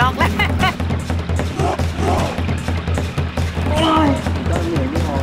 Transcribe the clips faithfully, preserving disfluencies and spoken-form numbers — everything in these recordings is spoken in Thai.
อกแล้วโอ้ยก็เหนื่อยไม่พอ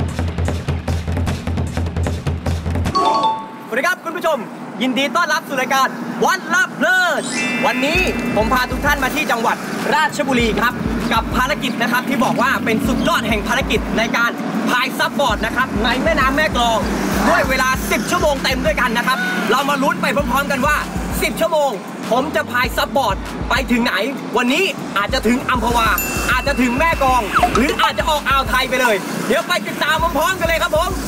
สวัสดีครับคุณผู้ชมยินดีต้อนรับสู่รายการวันละเพลินวันนี้ผมพาทุกท่านมาที่จังหวัดราชบุรีครับกับภารกิจนะครับที่บอกว่าเป็นสุดยอดแห่งภารกิจในการพายซับบอร์ดนะครับในแม่น้ำแม่กลองด้วยเวลาสิบชั่วโมงเต็มด้วยกันนะครับเรามาลุ้นไปพร้อมๆกันว่าสิบชั่วโมงผมจะพายซับบอร์ดไปถึงไหนวันนี้อาจจะถึงอัมพวาอาจจะถึงแม่กลองหรืออาจจะออกอ่าวไทยไปเลยเดี๋ยวไปติดตามพร้อมๆกันเลยครับผม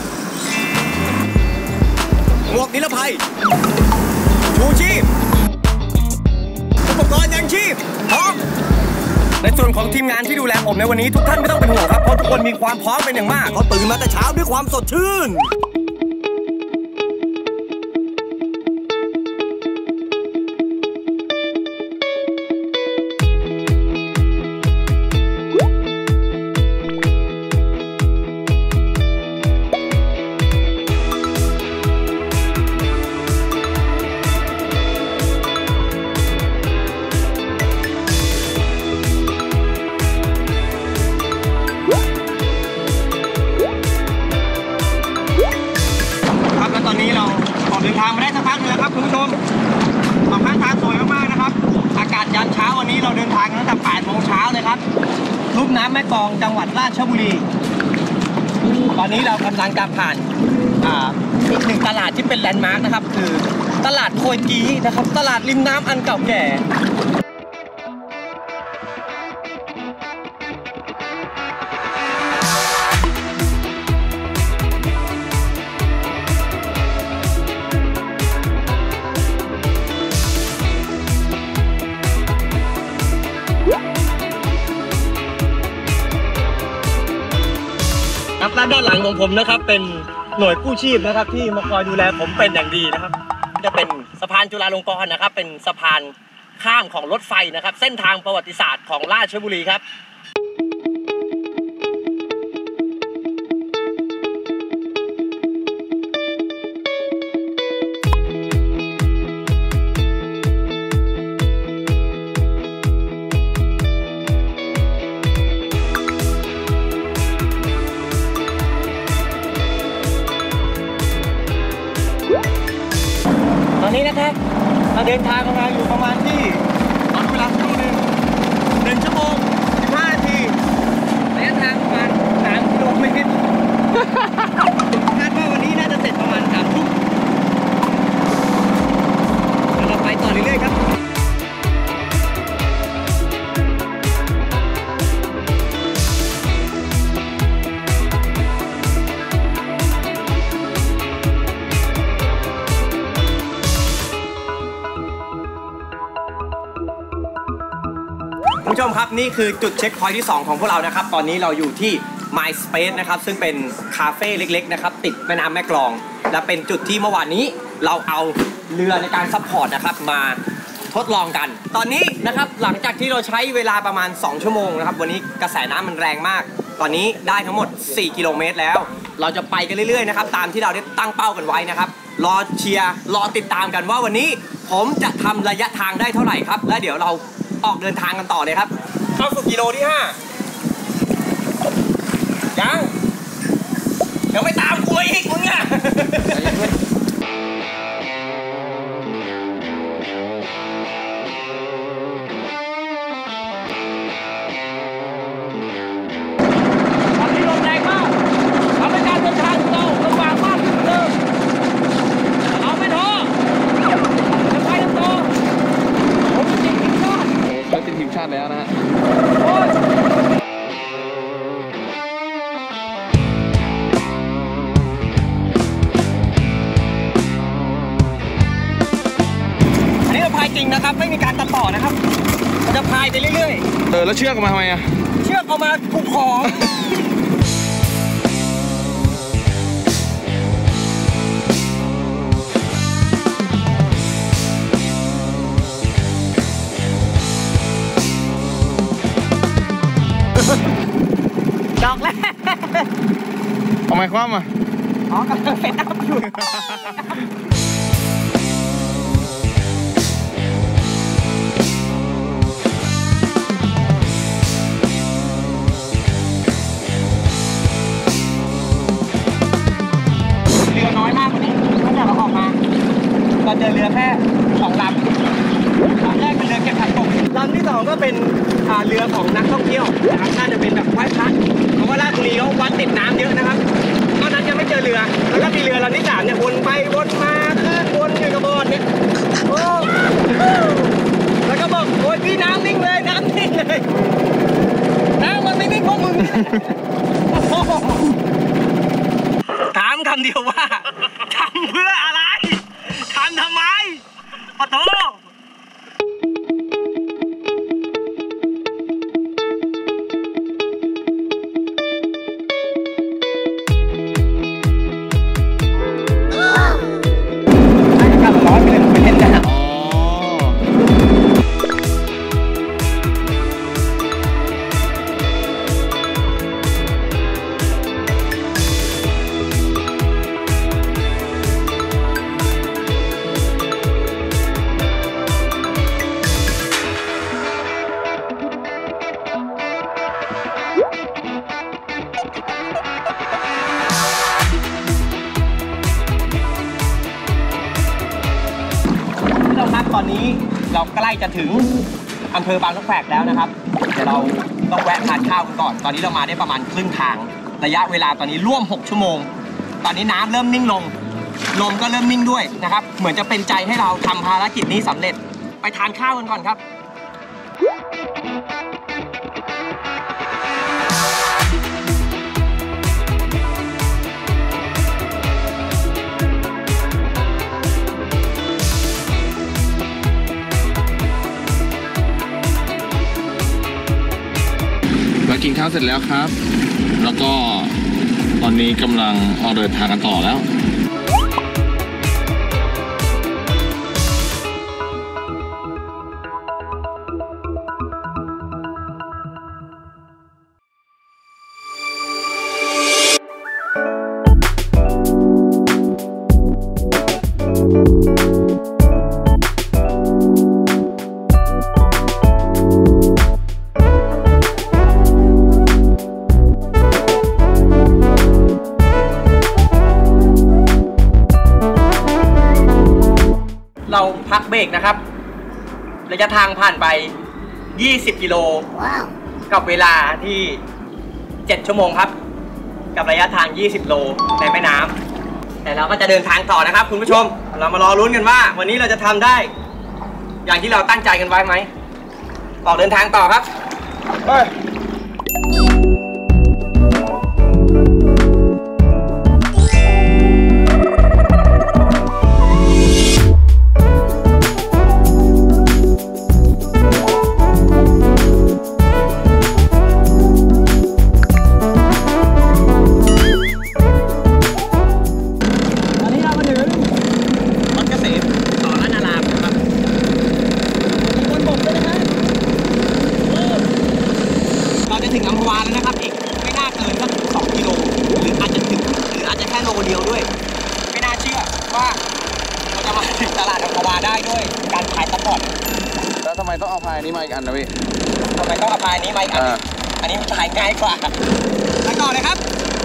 หมวกนิรภัยชูชีพอุปกรณ์ยังชีพพร้อมในส่วนของทีมงานที่ดูแลผมในวันนี้ทุกท่านไม่ต้องเป็นห่วงครับเพราะทุกคนมีความพร้อมเป็นอย่างมากเขาตื่นมาแต่เช้าด้วยความสดชื่นเดินทางมาได้สักพักนึงแล้วครับคุณผู้ชมสองข้างทางสวยมากๆนะครับอากาศยามเช้าวันนี้เราเดินทางตั้งแต่แปดโมงเช้าเลยครับลุ่มน้ำแม่กลองจังหวัดราชบุรีตอนนี้เรากำลังจะผ่านอีกหนึ่งตลาดที่เป็นแลนด์มาร์คนะครับคือตลาดโคยกีนะครับตลาดริมน้ำอันเก่าแก่ครับด้านหลังของผมนะครับเป็นหน่วยกู้ชีพนะครับที่มาคอยดูแลผมเป็นอย่างดีนะครับจะเป็นสะพานจุฬาลงกรณ์นะครับเป็นสะพานข้ามของรถไฟนะครับเส้นทางประวัติศาสตร์ของราชบุรีครับตอนนี้นะครับเราเดินทางกันมาอยู่ประมาณที่ตอนเวลาชั่วโมงหนึ่งหนึ่งชั่วโมงสิบห้านาทีระยะทางประมาณสามกิโลเมตรคาดว่าวันนี้น่าจะเสร็จประมาณสามทุ่มเราไปต่อเรื่อยๆครับคุณผู้ชมครับนี่คือจุดเช็คพอยท์ที่สองของพวกเรานะครับตอนนี้เราอยู่ที่ My Space นะครับซึ่งเป็นคาเฟ่เล็กๆนะครับติดแม่น้ำแม่กลองและเป็นจุดที่เมื่อวานนี้เราเอาเรือในการซัพพอร์ตนะครับมาทดลองกันตอนนี้นะครับหลังจากที่เราใช้เวลาประมาณสองชั่วโมงนะครับวันนี้กระแสน้ำมันแรงมากตอนนี้ได้ทั้งหมดสี่กิโลเมตรแล้วเราจะไปกันเรื่อยๆนะครับตามที่เราได้ตั้งเป้ากันไว้นะครับรอเชียร์รอติดตามกันว่าวันนี้ผมจะทำระยะทางได้เท่าไหร่ครับและเดี๋ยวเราออกเดินทางกันต่อเลยครับเข้าสู่กิโลที่ห้ายังยังไม่ตามกูอีกมึงอ่ะตอนนี้ลมแรงมากทำให้การเดินทางของเราลำบากมากขึ้นเดิมเอาไม่ท้อจะไปกันต่อผมจะติดทีมชาติเราติดทีมชาติแล้วนะฮะอันนี้เราพายจริงนะครับไม่มีการตัดต่อนะครับเราจะพายไปเรื่อยๆเออแล้วเชือกมาทำไมอ่ะเชือกเอามาผูกคอดอกแล้วทำไมคว่ำอ่ะอ๋อกำลังเซตอัพอยู่รือของนักท่องเที่ยวนะครับน่าจะเป็นแบบไหว้พระเพราะว่าราชบุรีเขาวัดติดน้ำเยอะนะครับตอนนั้นยังไม่เจอเรือแล้วก็มีเรือลำที่สามเนี่ยวนไปวนมาขึ้นวนอยู่กับโบสถ์เนี่ยโอ้แล้วก็บอกโอ้ยพี่น้ำนิ่งเลยน้ำนิ่งเลยน้ำมันไม่นิ่งพวกมึงถามคำเดียวว่าทำเพื่ออะไรทำทำไมปะโถร้อนไปเลยไปเล่นน้ำตอนนี้เราใกล้จะถึงอำเภอบางนกแฝกแล้วนะครับเดี๋ยวเราต้องแวะทานข้าวกันก่อนตอนนี้เรามาได้ประมาณครึ่งทางระยะเวลาตอนนี้ร่วมหกชั่วโมงตอนนี้น้ำเริ่มนิ่งลงลมก็เริ่มนิ่งด้วยนะครับเหมือนจะเป็นใจให้เราทำภารกิจนี้สำเร็จไปทานข้าวกันก่อนครับกินข้าวเสร็จแล้วครับแล้วก็ตอนนี้กำลังออกเดินทางกันต่อแล้วเราพักเบรกนะครับระยะทางผ่านไปยี่สิบกิโล wow. กับเวลาที่เจ็ดชั่วโมงครับกับระยะทางยี่สิบโลในแม่น้ำแต่เราก็จะเดินทางต่อนะครับคุณผู้ชมเรามารอลุ้นกันว่าวันนี้เราจะทำได้อย่างที่เราตั้งใจกันไว้ไหมออกเดินทางต่อครับไปถึงอัมพวาแล้วนะครับอีกไม่น่าเกินก็สองกิโลหรืออาจจะถึงหรืออาจจะแค่โลเดียวด้วยไม่น่าเชื่อว่าเราจะมาถึงตลาดอัมพวาได้ด้วยการขายตะกอนแล้วทำไมต้องเอาพายนี้มาอีกอันนะพี่ทำไมต้องเอาพายนี้มาอีกอันอันนี้มันขายง่ายกว่าไปก่อนเลยครับ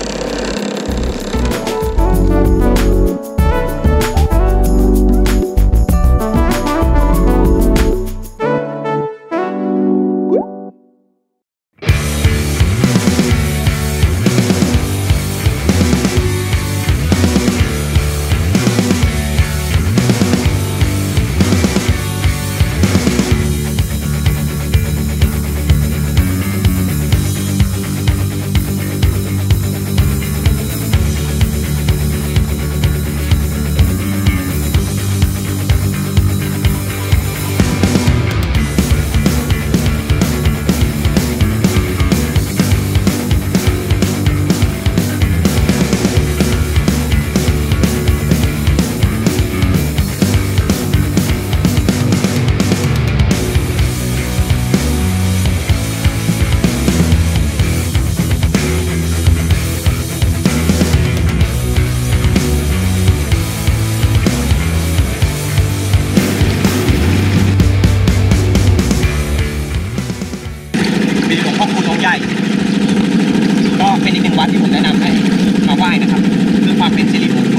ก็เป็นอีกหนึ่งวัดที่ผมแนะนำให้มาไหว้นะครับเพื่อความเป็นสิริมงคล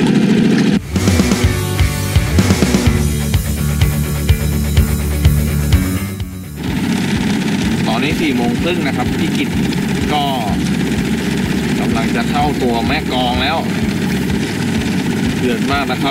ตอนนี้นี้สี่โมงครึ่งนะครับพี่กิตก็กำลังจะเข้าตัวแม่กลองแล้วเดือดมากนะครับ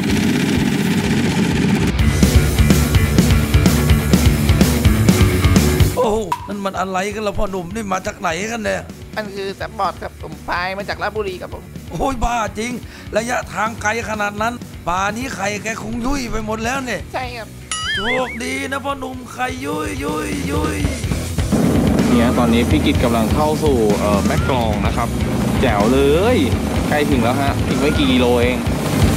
โอ้นั่นมันอะไรกันล่ะพ่อหนุ่มนี่มาจากไหนกันเนี่ยมันคือแซมบอร์ดครับผมพายมาจากราชบุรีครับผมโอ้ยบ้าจริงระยะทางไกลขนาดนั้นป่านี้ไข่แกคงยุ่ยไปหมดแล้วเนี่ยใช่ครับโชคดีนะพ่อหนุ่มไข่ยุ่ยยุ่ยยุ่ยเนี่ยตอนนี้พี่กิตกำลังเข้าสู่แม่กลองนะครับแจ๋วเลยใกล้ถึงแล้วฮะอีกไม่กี่กิโลเอง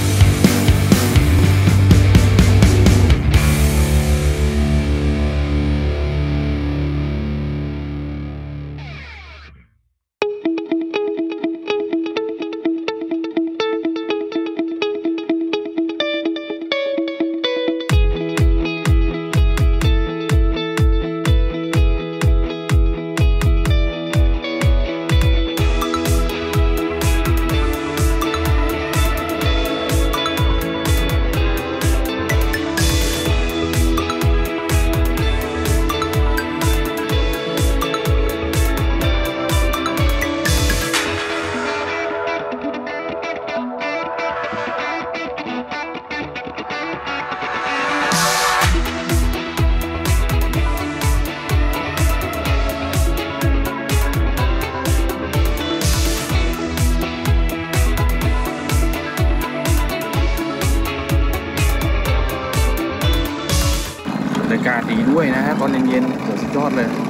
บรรยากาศดีด้วยนะฮะตอนเย็นๆโหสุดยอดเลย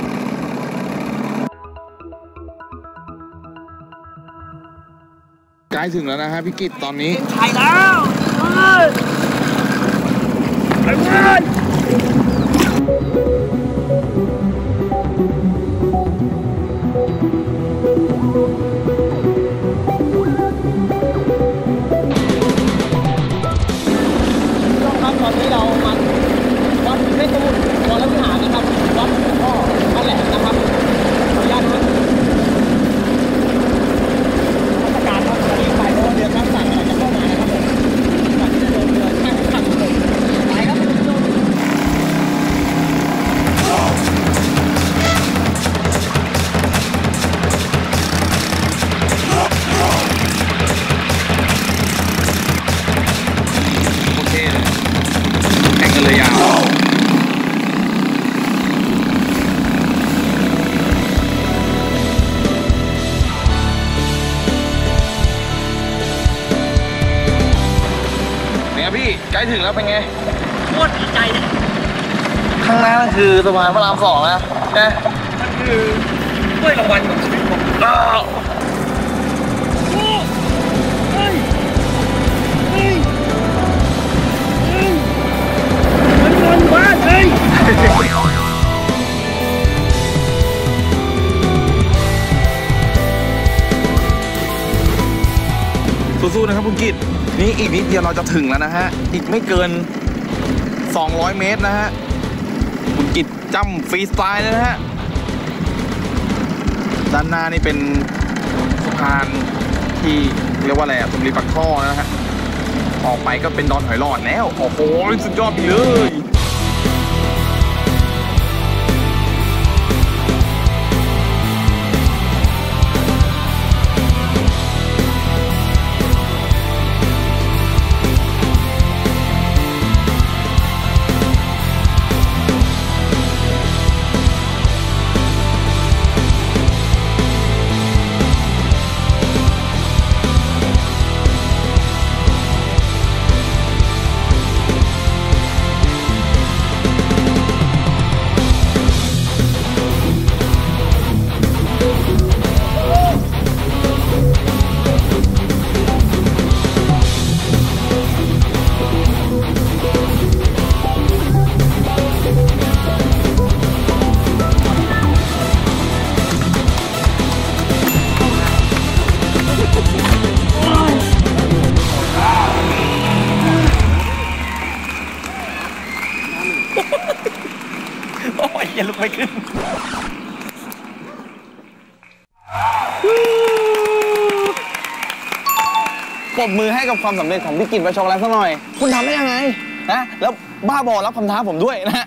ใกล้ถึงแล้วนะฮะพี่กิตตอนนี้ใช่แล้วไปเลยครับตอนนี้เรามาวัดเพชรบูรณ์วรวิหารนะครับวัดหลวงพ่อพระแหลมนะครับขออนุญาตนะราชการครับตอนนี้ฝ่ายโรงเรียนรับสั่งอะไรจะเข้ามานะครับผมก่อนที่จะเดินเรือข้างขับผมไปครับคุณผู้ชมโอเคแข่งกันเลยยาวพี่ใกล้ถึงแล้วเป็นไงโคตรดีใจเลยข้างหน้านั่นคือสะพานพระรามสองนะนะมันคือถ้วยรางวัลของชีวิตผมอ้าวโอ้เฮ้ยเฮ้ยเฮ้ยมันนอนบ้านเฮ้ยสู้ๆนะครับคุณกิตนี่อีกนิดเดียวเราจะถึงแล้วนะฮะอีกไม่เกินสองร้อยเมตรนะฮะคุณกิตจ้ำฟรีสไตล์เลยนะฮะด้านหน้านี่เป็นสะพานที่เรียกว่าอะไรอะตรงริมปากท่อนะฮะออกไปก็เป็นดอนหอยหลอดแล้วโอ้โหสุดยอดไปเลยอย่าลุกไม่ขึ้นปรบมือให้กับความสำเร็จของพี่กิตประชงแล้วสักหน่อยคุณทำได้ยังไงนะแล้วบ้าบอรับคำท้าผมด้วยนะฮะ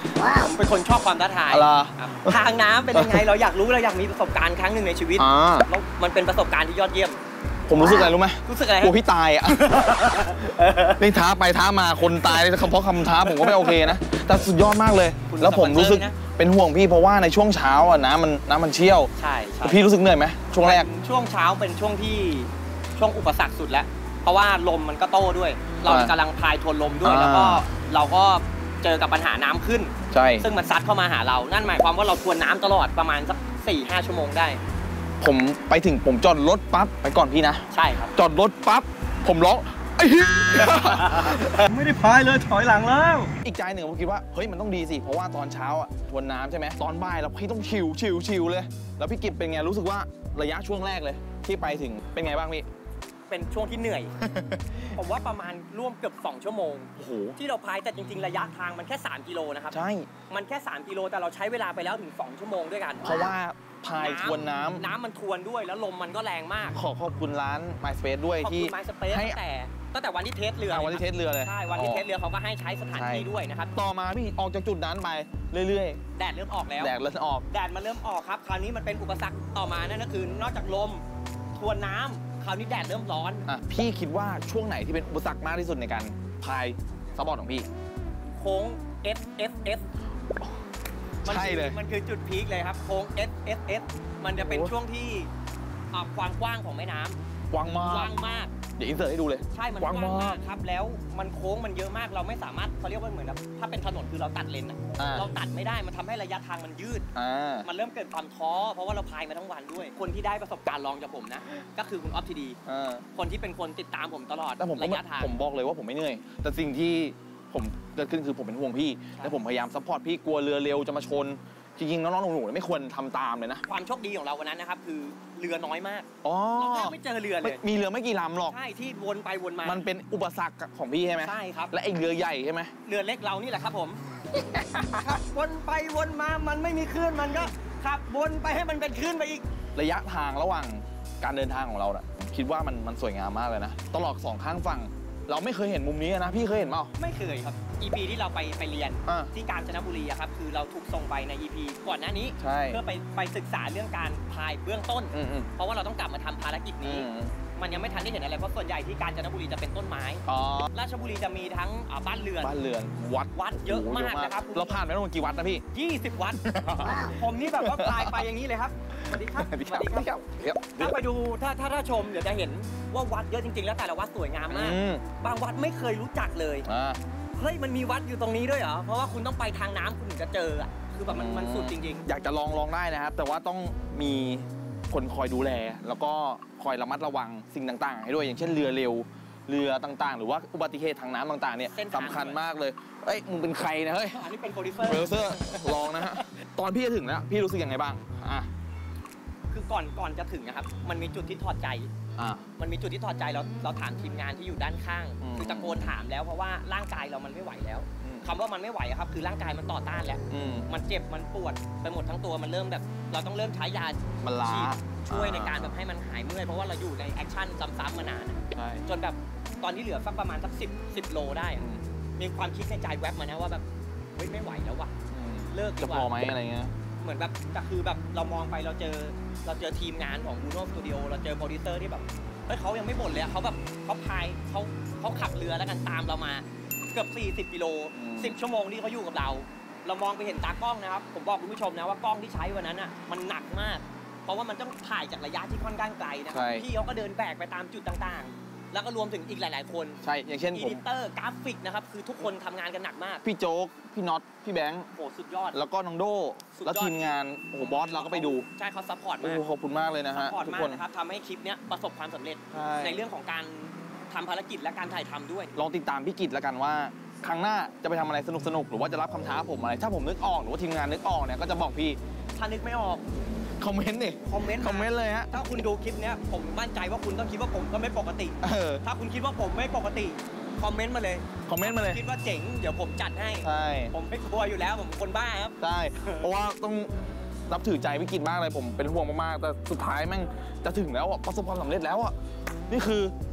ผมเป็นคนชอบความท้าทายอะไรครับทางน้ำเป็นยังไงเราอยากรู้เราอยากมีประสบการณ์ครั้งหนึ่งในชีวิตอ่าแล้วมันเป็นประสบการณ์ที่ยอดเยี่ยมผมรู้สึกอะไรรู้ไหมรู้สึกอะไรกลัวพี่ตายอ่ะ นี่ท้าไปท้ามาคนตายเพราะคำท้าผมก็ไม่โอเคนะ แต่สุดยอดมากเลย แล้วผมรู้สึกเป็นห่วงพี่เพราะว่าในช่วงเช้าอ่ะน้ำมันน้ำมันเชี่ยวใช่ใช่พี่รู้สึกเหนื่อยไหมช่วงแรกช่วงเช้าเป็นช่วงที่ช่วงอุปสรรคสุดแล้ว เพราะว่าลมมันก็โต้ด้วย เราอ่ากำลังพายทวนลมด้วยอ่าแล้วก็เราก็เจอกับปัญหาน้ำขึ้นใช่ซึ่งมันซัดเข้ามาหาเรา นั่นหมายความว่าเราทวนน้ำตลอดประมาณสักสี่ห้าชั่วโมงได้ผมไปถึงผมจอดรถปั๊บไปก่อนพี่นะใช่ครับจอดรถปั๊บผมร้องไอ้เหี้ยไม่ได้พายเลยถอยหลังแล้วอีกใจหนึ่งผมคิดว่าเฮ้ยมันต้องดีสิเพราะว่าตอนเช้าอ่ะทวนน้ำใช่ไหมตอนบ่ายเราพี่ต้องชิวชิวชิวเลย แล้วพี่กิจเป็นไงรู้สึกว่าระยะช่วงแรกเลย ที่ไปถึงเป็นไงบ้างพี่เป็นช่วงที่เหนื่อย ผมว่าประมาณร่วมเกือบสองชั่วโมงโอ้โหที่เราพายแต่จริงๆระยะทางมันแค่สามกิโลนะครับใช่มันแค่สามกิโลแต่เราใช้เวลาไปแล้วถึงสองชั่วโมงด้วยกันเพราะว่าพายทวนน้ำน้ำมันทวนด้วยแล้วลมมันก็แรงมากขอขอบคุณร้าน MySpace ด้วยขอบที่คุณไมสเปซให้ตั้งแต่ตั้งแต่วันที่เทสเรือเอาวันที่เทสเรือเลยใช่วันที่เทสเรือเขาก็ให้ใช้สถานที่ด้วยนะครับต่อมาพี่ออกจากจุดนั้นไปเรื่อยแดดเริ่มออกแล้วๆแดดเริ่มออกแดดมันเริ่มออกครับคราวนี้มันเป็นอุปสรรคต่อมานั่นก็คือนอกจากลมทวนน้ำคราวนี้แดดเริ่มร้อนอ่ะพี่คิดว่าช่วงไหนที่เป็นอุปสรรคมากที่สุดในการพายซับบอร์ดของพี่โค้ง S S S มันใช่เลยมันคือจุดพีคเลยครับโค้ง S S S มันจะเป็นโอ้ช่วงที่อ่าความกว้างของแม่น้ำกว้างมากกว้างมากเดี๋ยวอินเสิร์ตให้ดูเลยใช่ มันกกว้าว้าง งมากมากครับ แล้วมันโค้งมันเยอะมาก เราไม่สามารถเขาเรียกว่าเหมือนแบบถ้าเป็นถนนคือเราตัดเลนอะอ่าเราตัดไม่ได้ มันทำให้ระยะทางมันยืดอ่ามันเริ่มเกิดความท้อ เพราะว่าเราพายมาทั้งวันด้วย คนที่ได้ประสบการณ์ลองจากผมนะ ก็คือคุณออฟทีดีอ่าคนที่เป็นคนติดตามผมตลอดแต่ผมก็ระไม่ยะทางผมบอกเลยว่าผมไม่เหนื่อย แต่สิ่งที่ผมเกิดขึ้นคือผมเป็นห่วงพี่ และผมพยายามซัพพอร์ตพี่กลัวเรือเร็วจะมาชน จริงๆน้องๆหนูๆไม่ควรทำตามเลยนะความโชคดีของเราวันนั้นนะครับคือเรือน้อยมากอ๋อเราแทบไม่เจอเรือเลไม่ยมีเรือไม่กี่ลำหรอกใช่ ที่วนไปวนมามันเป็นอุปสรรคของพี่ใช่ไหมใช่ครับและไอ้เรือใหญ่ใช่ไหมเรือเล็กเรานี่แหละครับผม ขับวนไปวนมา มันไม่มีคลื่น มันก็ขับวนไปให้มันเป็นคลื่นไปอีกระยะทางระหว่างการเดินทางของเราน่ะคิดว่ามันมันสวยงามมากเลยนะ ตลอดสองข้างฝั่ง เราไม่เคยเห็นมุมนี้นะ พี่เคยเห็นเปล่าไม่เคยครับ อี พี ที่เราไปไปเรียนอ่าที่กาญจนบุรีอะครับ คือเราถูกส่งไปใน อี พี ก่อนหน้านี้ใช่เพื่อไปไปศึกษาเรื่องการพายเบื้องต้นอืมอืมเพราะว่าเราต้องกลับมาทำภารกิจอืนี้มมันยังไม่ทันได้เห็นอะไร เพราะส่วนใหญ่ที่กาญจนบุรีจะเป็นต้นไม้อ๋อราชบุรีจะมีทั้งอ่าบ้านเรือนบ้านเรือนวัดวัดเยอะโโหมากนะครับเราผ่านไปทั้งหมดกี่วัดนะพี่ยี่สิบ วัด ผมนี่แบบว่าพายไปอย่างนี้เลยครับ สวัสดีครับ สวัสดีครับ ถ้าไปดูถ้าถ้าถ้าชมเดี๋ยวจะเห็นว่าวัดเยอะจริงๆ แล้วแต่ละวัดสวยงามมากอืมบางวัดไม่เคยรู้จักเลยอ่าเฮ้ยมันมีวัดอยู่ตรงนี้ด้วยเหรอ เพราะว่าคุณต้องไปทางน้ำคุณถึงจะเจออ่ะ คือแบบมันมันสุดจริงอยากจะลองลองได้นะครับ แต่ว่าต้องมีคนคอยดูแล แล้วก็คอยระมัดระวังสิ่งต่างๆ ให้ด้วยอย่างเช่นเรือเร็ว เรือต่างๆ หรือว่าอุบัติเหตุทางน้ำต่างๆเนี่ยเส้นทางสำคัญมากเลยเอ้ยมึงเป็นใครนะเฮ้ยๆ อันนี้เป็นโปรดิวเซอร์เบลเซอร์ลองนะฮะ ตอนพี่จะถึงแล้วพี่รู้สึกยังไงบ้างอ่ะคือก่อนก่อนจะถึงนะครับ มันมีจุดที่ถอดใจอ่ะมันมีจุดที่ถอดใจเราเราถามทีมงานที่อยู่ด้านข้างอืมคือตะโกนถามแล้วเพราะว่าร่างกายเรามันไม่ไหวแล้วอืมคำว่ามันไม่ไหวอะครับ คือร่างกายมันต่อต้านแล้วอืมมันเจ็บ มันปวดไปหมดทั้งตัว มันเริ่มแบบ เราต้องเริ่มใช้ยามันล้าฉีดช่วยในการอ่าแบบให้มันหายเมื่อย เพราะว่าเราอยู่ในแอคชั่นซ้ำๆมานานอะใช่จนแบบตอนที่เหลือสักประมาณสักสิบสิบโลได้อะอืมมีความคิดในใจแวบมานะว่าแบบเฮ้ยไม่ไหวแล้วว่ะอืมเลิกดีจะกพว่าอไหมอะไรเงี้ยเหมือนแบบแต่คือแบบเรามองไปเราเจอเราเจอทีมงานของ Bruno Studio เราเจอโปรดิวเซอร์ที่แบบเฮ้ยเขายังไม่บ่นเลยอะเขาแบบเขาพายเขาเขาขับเรือแล้วกันตามเรามาเกือบสี่สิบกิโลอืมสิบชั่วโมงที่เขาอยู่กับเรา เรามองไปเห็นตากล้องนะครับผมบอกคุณผู้ชมนะว่ากล้องที่ใช้วันนั้นอ่ะมันหนักมาก เพราะว่ามันต้องถ่ายจากระยะที่ค่อนข้างไกลนะครัใช่พี่เขาก็เดินแบกไปตามจุดต่างๆ แล้วก็รวมถึงอีกหลาย ๆ คนใช่ อย่างเช่นอีผมดิเตอร์กราฟิกนะครับคือทุกคนทำงานกันหนักมากพี่โจ๊ก พี่น็อต พี่แบงค์โหสุดยอดแล้วก็น้องโดสุดยอดแล้วทีมงาน โอ้โห บอสเราก็ไปดูใช่เขาซัพพอร์ตโอ้มากโหขอบคุณมากเลยนะซัฮะพพอร์ตทุกมากคนนะครับทำให้คลิปเนี้ยประสบความสำเร็จใช่ในเรื่องของการทำภารกิจและการถ่ายทำด้วยลองติดตามพี่กิจแล้วกันว่า ครั้งหน้าจะไปทำอะไรสนุกสนุกๆหรือว่าจะรับคำท้าผมอะไร ถ้าผมนึกออกหรือว่าทีมงานนึกออกเนี่ยก็จะบอกพี่ถ้านึกไม่ออกคอมเมนต์ดิคอมเมนต์คอมเมนต์เลยฮะถ้าคุณดูคลิปเนี้ยผมมั่นใจว่าคุณต้องคิดว่าผมก็ไม่ปกติเออถ้าคุณคิดว่าผมไม่ปกติคอมเมนต์มาเลยคอมเมนต์มาเลยคิดว่าเจ๋งเดี๋ยวผมจัดให้ใช่ผมไม่กลัวอยู่แล้วผมคนบ้าครับใช่ เพราะว่าต้องนับถือใจพี่กิจมากเลยผมเป็นห่วงมากๆ แต่สุดท้ายแม่งจะถึงแล้วอะประสบความสำเร็จแล้วอะนี่คือ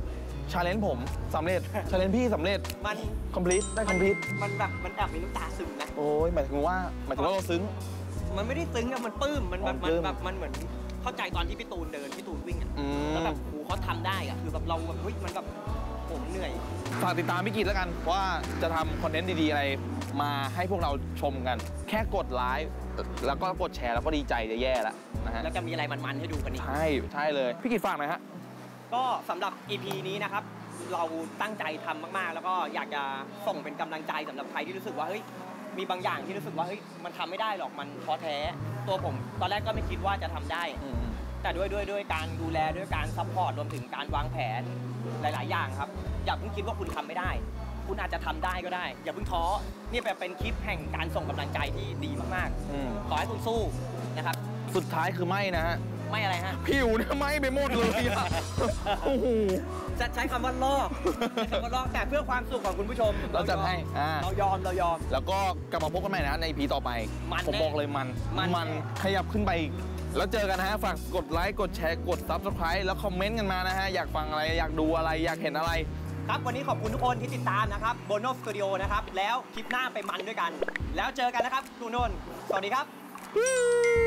ชาเลนจ์ผมสำเร็จชาเลนจ์พี่สำเร็จมันคอมพลีทได้คอมพลีทมันแบบมันแอบมีน้ำตาซึมนะโอ้ยหมายถึงว่าหมายถึงว่าเราซึ้งมันไม่ได้ซึ้งอะมันปลื้มมันแบบอ๋อปลื้มันมแบบมันเหมือนเข้าใจตอนที่พี่ตูนเดินพี่ตูนวิ่งอะอืมแล้วแบบโหเขาทำได้อะคือแบบเราแบบเฮ้ยมันแบบผมเหนื่อยฝากติดตามพี่กิตแล้วกันว่าจะทำคอนเทนต์ดีๆอะไรมาให้พวกเราชมกัน แค่กดไลค์แล้วก็กดแชร์แล้วก็ดีใจจะแย่แล้วนะฮะแล้วจะมีอะไรมันๆให้ดูกันอีกใช่ใช่เลยพี่กิตฝากหน่อยฮะก็สำหรับ อี พี นี้นะครับ เราตั้งใจทำมากๆ แล้วก็อยากจะส่งเป็นกำลังใจสำหรับใครที่รู้สึกว่าเฮ้ยมีบางอย่างที่รู้สึกว่าเฮ้ยมันทำไม่ได้หรอกมันท้อแท้ตัวผมตอนแรกก็ไม่คิดว่าจะทำได้ แต่ด้วยด้วยด้วยการดูแลด้วยการซัพพอร์ตรวมถึงการวางแผนหลาย ๆ อย่างครับอย่าเพิ่งคิดว่าคุณทำไม่ได้ คุณอาจจะทำได้ก็ได้ อย่าเพิ่งท้อนี่เป็นคลิปแห่งการส่งกำลังใจที่ดีมากอืมๆขอให้คุณสู้นะครับสุดท้ายคือไม่นะฮะไม่อะไรฮะผิวเนี่ยไหม้ไปหมดเลยอะ โอ้โหจะใช้คำว่าลอกใช้คำว่าลอกแต่เพื่อความสุขของคุณผู้ชมเราจัดให้อ่าเรายอมเรายอมแล้วก็กลับมาพบกันใหม่นะใน อี พี ต่อไปมันผมแน่บอกเลยมันมันมันขยับขึ้นไปอีกแล้วเจอกันนะฮะ ฝากกดไลค์กดแชร์กด ซับสไครบ์ แล้วคอมเมนต์กันมานะฮะ อยากฟังอะไรอยากดูอะไรอยากเห็นอะไรครับวันนี้ขอบคุณทุกคนที่ติดตามนะครับโบโนสตูดิโอนะครับแล้วคลิปหน้าไปมันด้วยกัน แล้วเจอกันนะครับคุณนนท์สวัสดีครับ